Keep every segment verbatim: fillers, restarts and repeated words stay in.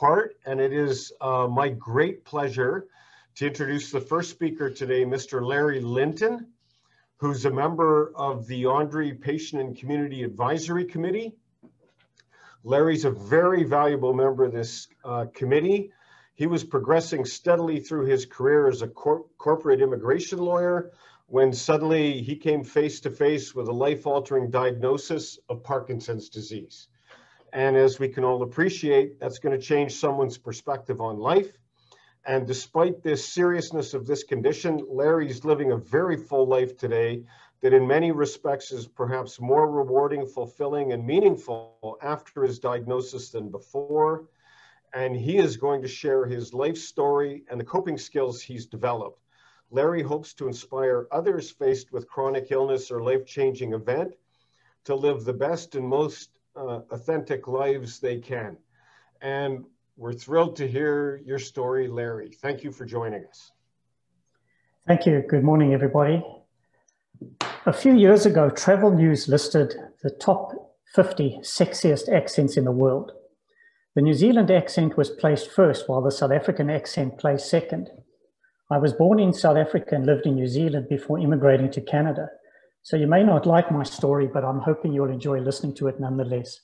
part, and it is uh, my great pleasure to introduce the first speaker today, Mister Larry Linton, who's a member of the ONDRI Patient and Community Advisory Committee. Larry's a very valuable member of this uh, committee. He was progressing steadily through his career as a cor corporate immigration lawyer when suddenly he came face to face with a life-altering diagnosis of Parkinson's disease. And as we can all appreciate, that's going to change someone's perspective on life. And despite this seriousness of this condition, Larry's living a very full life today that in many respects is perhaps more rewarding, fulfilling, and meaningful after his diagnosis than before. And he is going to share his life story and the coping skills he's developed. Larry hopes to inspire others faced with chronic illness or life-changing event to live the best and most uh, authentic lives they can. And we're thrilled to hear your story, Larry. Thank you for joining us. Thank you. Good morning, everybody. A few years ago, Travel News listed the top fifty sexiest accents in the world. The New Zealand accent was placed first, while the South African accent placed second. I was born in South Africa and lived in New Zealand before immigrating to Canada. So you may not like my story, but I'm hoping you'll enjoy listening to it nonetheless.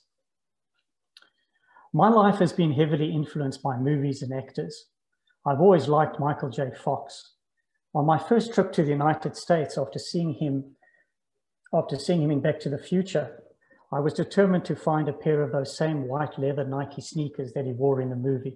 My life has been heavily influenced by movies and actors. I've always liked Michael J. Fox. On my first trip to the United States, after seeing him, after seeing him in Back to the Future, I was determined to find a pair of those same white leather Nike sneakers that he wore in the movie.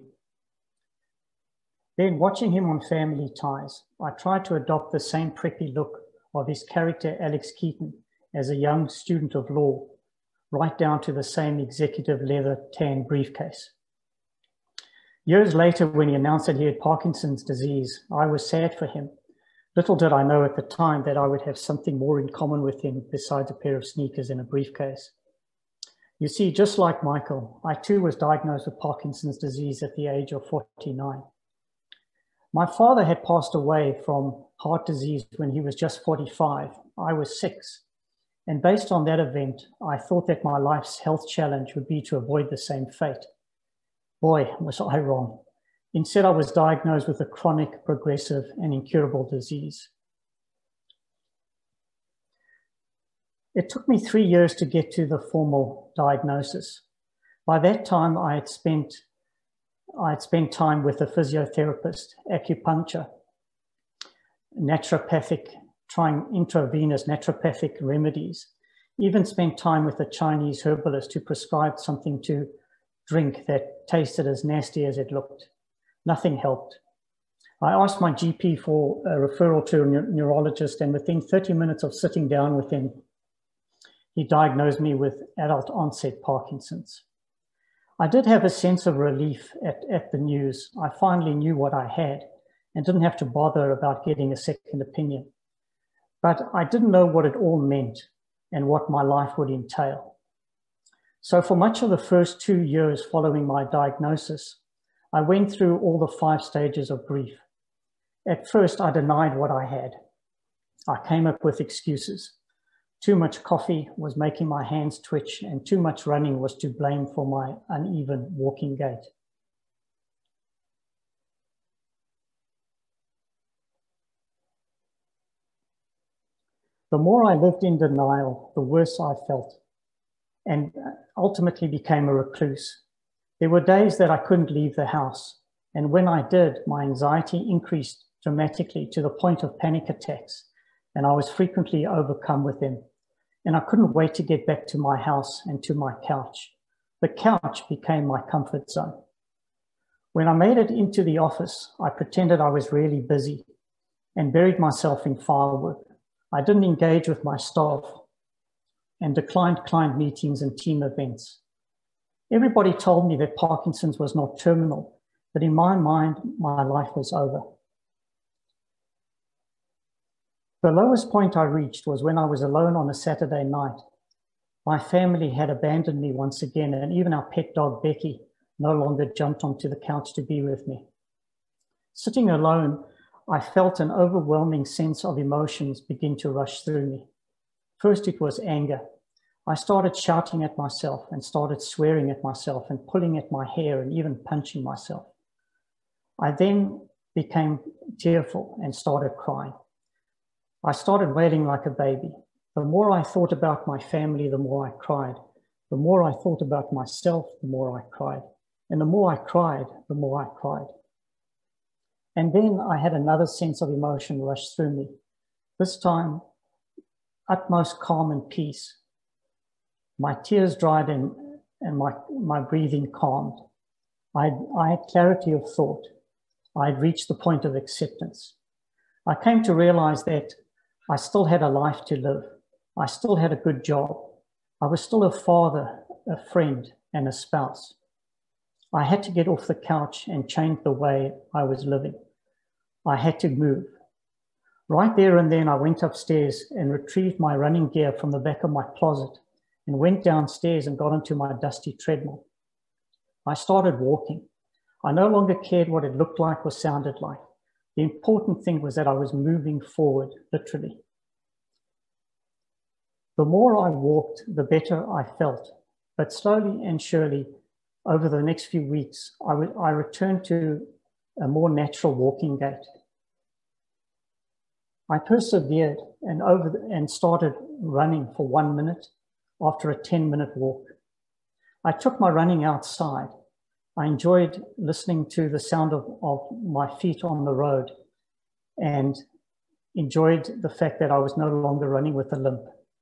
Then, watching him on Family Ties, I tried to adopt the same preppy look of his character Alex Keaton as a young student of law, right down to the same executive leather tan briefcase. Years later, when he announced that he had Parkinson's disease, I was sad for him. Little did I know at the time that I would have something more in common with him besides a pair of sneakers and a briefcase. You see, just like Michael, I too was diagnosed with Parkinson's disease at the age of forty-nine. My father had passed away from heart disease when he was just forty-five. I was six. And based on that event, I thought that my life's health challenge would be to avoid the same fate. Boy, was I wrong. Instead, I was diagnosed with a chronic, progressive, and incurable disease. It took me three years to get to the formal diagnosis. By that time, I had spent, I had spent time with a physiotherapist, acupuncture, naturopathic, trying intravenous naturopathic remedies, even spent time with a Chinese herbalist who prescribed something to drink that tasted as nasty as it looked. Nothing helped. I asked my G P for a referral to a neurologist, and within thirty minutes of sitting down with him, he diagnosed me with adult onset Parkinson's. I did have a sense of relief at, at the news. I finally knew what I had and didn't have to bother about getting a second opinion. But I didn't know what it all meant and what my life would entail. So for much of the first two years following my diagnosis, I went through all the five stages of grief. At first, I denied what I had. I came up with excuses. Too much coffee was making my hands twitch, and too much running was to blame for my uneven walking gait. The more I lived in denial, the worse I felt, and ultimately became a recluse. There were days that I couldn't leave the house, and when I did, my anxiety increased dramatically to the point of panic attacks, and I was frequently overcome with them. And I couldn't wait to get back to my house and to my couch. The couch became my comfort zone. When I made it into the office, I pretended I was really busy and buried myself in file work. I didn't engage with my staff and declined client meetings and team events. Everybody told me that Parkinson's was not terminal, but in my mind, my life was over. The lowest point I reached was when I was alone on a Saturday night. My family had abandoned me once again, and even our pet dog, Becky, no longer jumped onto the couch to be with me. Sitting alone, I felt an overwhelming sense of emotions begin to rush through me. First, it was anger. I started shouting at myself and started swearing at myself and pulling at my hair and even punching myself. I then became tearful and started crying. I started wailing like a baby. The more I thought about my family, the more I cried. The more I thought about myself, the more I cried. And the more I cried, the more I cried. And then I had another sense of emotion rush through me. This time, utmost calm and peace. My tears dried and, and my, my breathing calmed. I, I had clarity of thought. I had reached the point of acceptance. I came to realize that I still had a life to live. I still had a good job. I was still a father, a friend, and a spouse. I had to get off the couch and change the way I was living. I had to move. Right there and then I went upstairs and retrieved my running gear from the back of my closet and went downstairs and got onto my dusty treadmill. I started walking. I no longer cared what it looked like or sounded like. The important thing was that I was moving forward, literally. The more I walked, the better I felt. But slowly and surely, over the next few weeks, I, I returned to a more natural walking gait. I persevered and, over the, and started running for one minute after a ten minute walk. I took my running outside. I enjoyed listening to the sound of, of my feet on the road and enjoyed the fact that I was no longer running with a limp.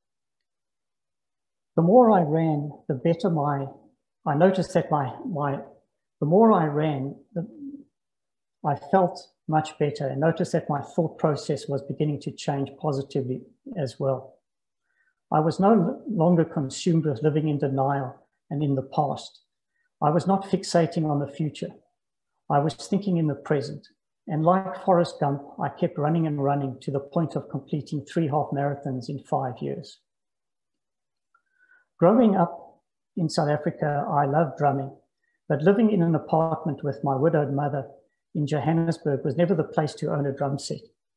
The more I ran, the better my, I noticed that my, my the more I ran, the, I felt much better and noticed that my thought process was beginning to change positively as well. I was no longer consumed with living in denial and in the past. I was not fixating on the future. I was thinking in the present. And like Forrest Gump, I kept running and running to the point of completing three half marathons in five years. Growing up in South Africa, I loved drumming, but living in an apartment with my widowed mother in Johannesburg was never the place to own a drum set.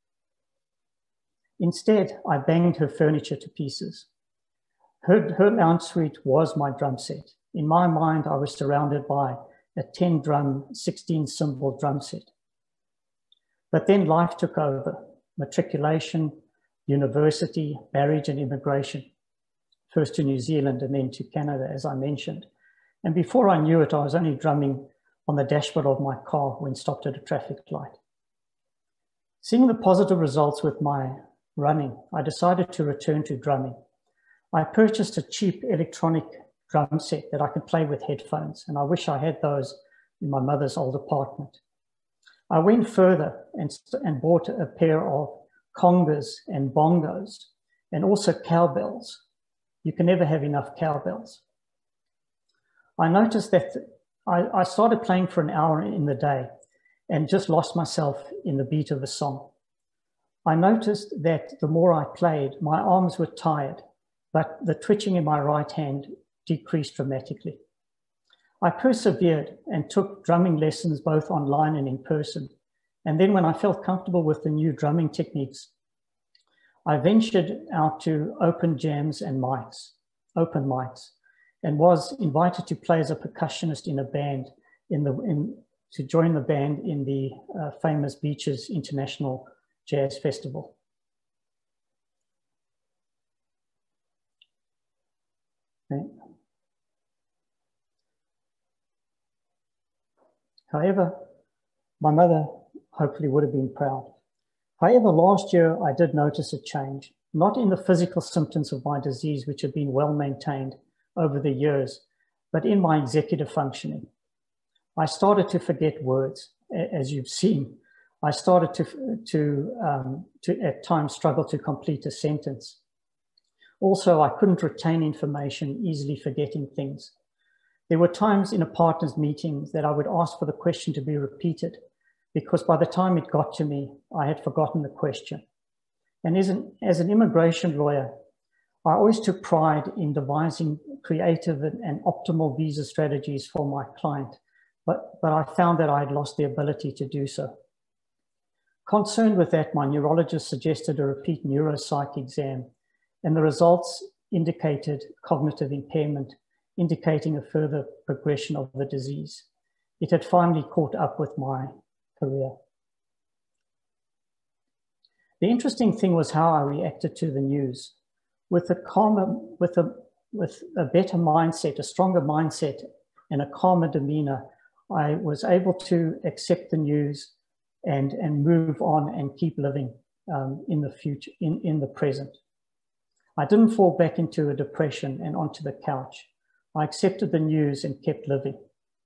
Instead, I banged her furniture to pieces. Her, her lounge suite was my drum set. In my mind, I was surrounded by a ten drum, sixteen cymbal drum set. But then life took over: matriculation, university, marriage, and immigration. First to New Zealand and then to Canada, as I mentioned. And before I knew it, I was only drumming on the dashboard of my car when stopped at a traffic light. Seeing the positive results with my running, I decided to return to drumming. I purchased a cheap electronic drum set that I could play with headphones, and I wish I had those in my mother's old apartment. I went further and, and bought a pair of congas and bongos and also cowbells. You can never have enough cowbells. I noticed that I, I started playing for an hour in the day and just lost myself in the beat of the song. I noticed that the more I played, my arms were tired, but the twitching in my right hand decreased dramatically. I persevered and took drumming lessons both online and in person. And then when I felt comfortable with the new drumming techniques, I ventured out to open jams and mics, open mics, and was invited to play as a percussionist in a band, in the, in, to join the band in the uh, famous Beaches International Jazz Festival. Okay. However, my mother hopefully would have been proud. However, last year I did notice a change, not in the physical symptoms of my disease, which have been well maintained over the years, but in my executive functioning. I started to forget words, as you've seen. I started to, to, um, to at times struggle to complete a sentence. Also, I couldn't retain information, easily forgetting things. There were times in a partner's meetings that I would ask for the question to be repeated, because by the time it got to me, I had forgotten the question. And as an, as an immigration lawyer, I always took pride in devising creative and, and optimal visa strategies for my client, but, but I found that I had lost the ability to do so. Concerned with that, my neurologist suggested a repeat neuropsych exam, and the results indicated cognitive impairment, indicating a further progression of the disease. It had finally caught up with my career. The interesting thing was how I reacted to the news. With a calmer, with a, with a better mindset, a stronger mindset, and a calmer demeanor, I was able to accept the news and, and move on and keep living um, in the future, in, in the present. I didn't fall back into a depression and onto the couch. I accepted the news and kept living.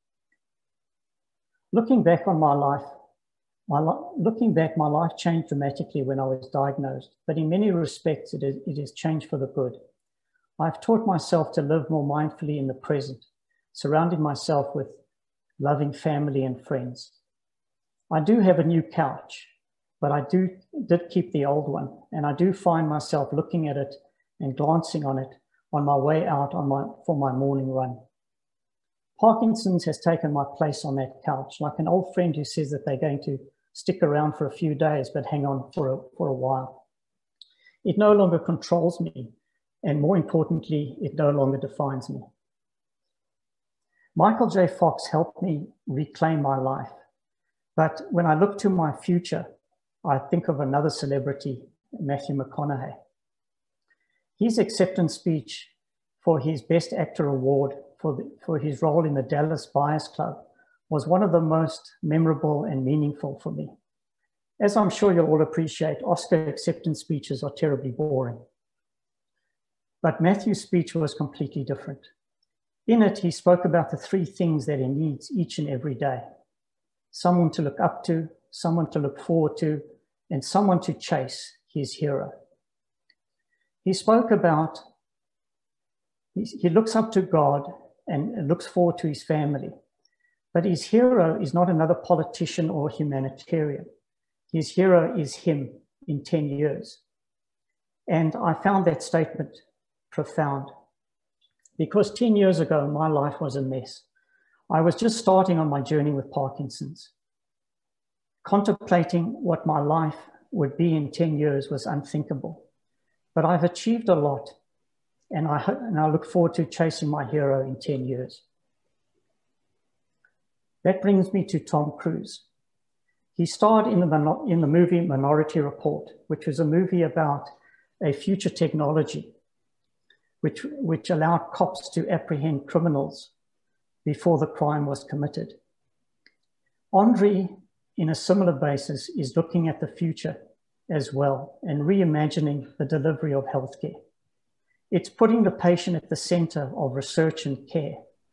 Looking back on my life, my li looking back, my life changed dramatically when I was diagnosed, but in many respects, it is, it is changed for the good. I've taught myself to live more mindfully in the present, surrounding myself with loving family and friends. I do have a new couch, but I do, did keep the old one, and I do find myself looking at it and glancing on it on my way out on my, for my morning run. Parkinson's has taken my place on that couch, like an old friend who says that they're going to stick around for a few days, but hang on for a, for a while. It no longer controls me, and more importantly, it no longer defines me. Michael J. Fox helped me reclaim my life, but when I look to my future, I think of another celebrity, Matthew McConaughey. His acceptance speech for his Best Actor award for, the, for his role in the Dallas Buyers Club was one of the most memorable and meaningful for me. As I'm sure you'll all appreciate, Oscar acceptance speeches are terribly boring. But Matthew's speech was completely different. In it, he spoke about the three things that he needs each and every day: someone to look up to, someone to look forward to, and someone to chase, his hero. He spoke about, he looks up to God and looks forward to his family. But his hero is not another politician or humanitarian. His hero is him in ten years. And I found that statement profound, because ten years ago, my life was a mess. I was just starting on my journey with Parkinson's. Contemplating what my life would be in ten years was unthinkable. But I've achieved a lot, and I, and I look forward to chasing my hero in ten years. That brings me to Tom Cruise. He starred in the, in the movie Minority Report, which was a movie about a future technology which, which allowed cops to apprehend criminals before the crime was committed. ONDRI, in a similar basis, is looking at the future as well and reimagining the delivery of healthcare. It's putting the patient at the center of research and care,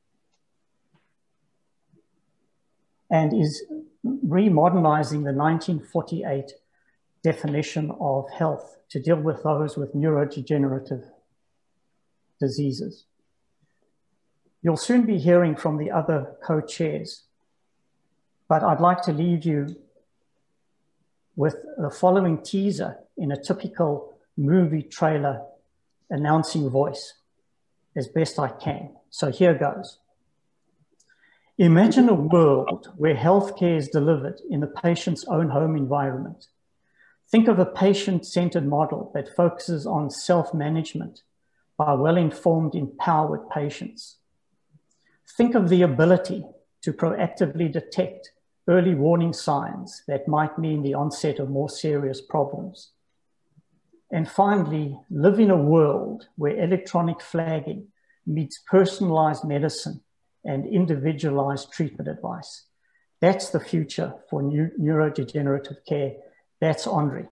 and is remodernizing the nineteen forty-eight definition of health to deal with those with neurodegenerative diseases. You'll soon be hearing from the other co-chairs, but I'd like to leave you with the following teaser in a typical movie trailer announcing voice, as best I can. So here goes. Imagine a world where healthcare is delivered in the patient's own home environment. Think of a patient-centered model that focuses on self-management by well-informed, empowered patients. Think of the ability to proactively detect early warning signs that might mean the onset of more serious problems. And finally, live in a world where electronic flagging meets personalized medicine and individualized treatment advice. That's the future for new neurodegenerative care. That's ONDRI.